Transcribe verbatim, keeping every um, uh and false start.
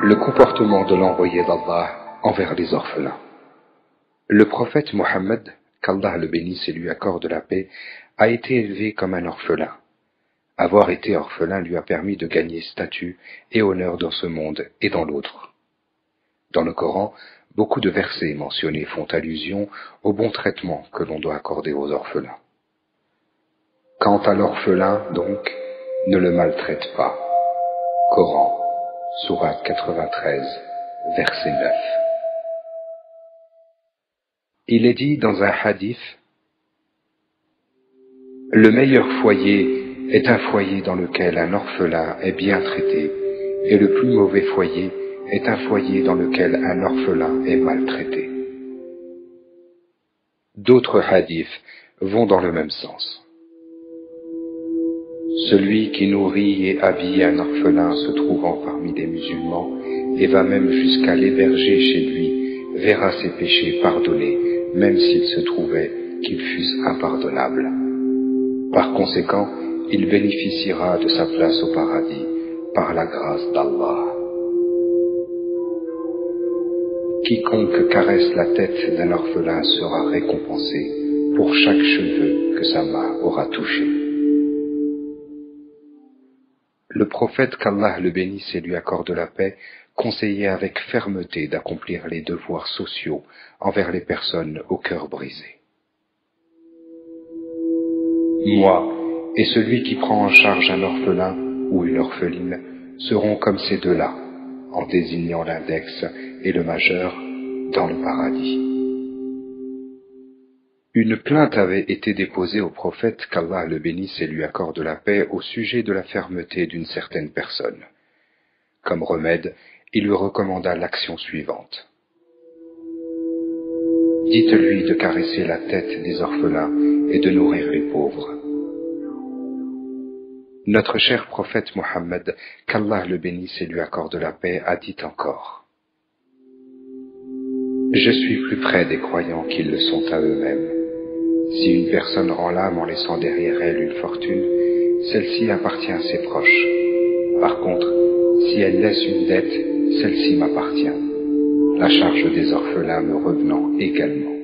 Le comportement de l'envoyé d'Allah envers les orphelins. Le prophète Mohammed, qu'Allah le bénisse et lui accorde la paix, a été élevé comme un orphelin. Avoir été orphelin lui a permis de gagner statut et honneur dans ce monde et dans l'autre. Dans le Coran, beaucoup de versets mentionnés font allusion au bon traitement que l'on doit accorder aux orphelins. Quant à l'orphelin, donc, ne le maltraite pas. Coran, sourate quatre-vingt-treize, verset neuf. Il est dit dans un hadith: le meilleur foyer est un foyer dans lequel un orphelin est bien traité, et le plus mauvais foyer est un foyer dans lequel un orphelin est maltraité. D'autres hadiths vont dans le même sens. Celui qui nourrit et habille un orphelin se trouvant parmi des musulmans et va même jusqu'à l'héberger chez lui verra ses péchés pardonnés, même s'il se trouvait qu'ils fussent impardonnables. Par conséquent, il bénéficiera de sa place au paradis par la grâce d'Allah. Quiconque caresse la tête d'un orphelin sera récompensé pour chaque cheveu que sa main aura touché. Le prophète, qu'Allah le bénisse et lui accorde la paix, conseillait avec fermeté d'accomplir les devoirs sociaux envers les personnes au cœur brisé. Moi et celui qui prend en charge un orphelin ou une orpheline seront comme ces deux-là, en désignant l'index et le majeur dans le paradis. Une plainte avait été déposée au prophète, qu'Allah le bénisse et lui accorde la paix, au sujet de la fermeté d'une certaine personne. Comme remède, il lui recommanda l'action suivante. Dites-lui de caresser la tête des orphelins et de nourrir les pauvres. Notre cher prophète Mohammed, qu'Allah le bénisse et lui accorde la paix, a dit encore: je suis plus près des croyants qu'ils le sont à eux-mêmes. Si une personne rend l'âme en laissant derrière elle une fortune, celle-ci appartient à ses proches. Par contre, si elle laisse une dette, celle-ci m'appartient, la charge des orphelins me revenant également.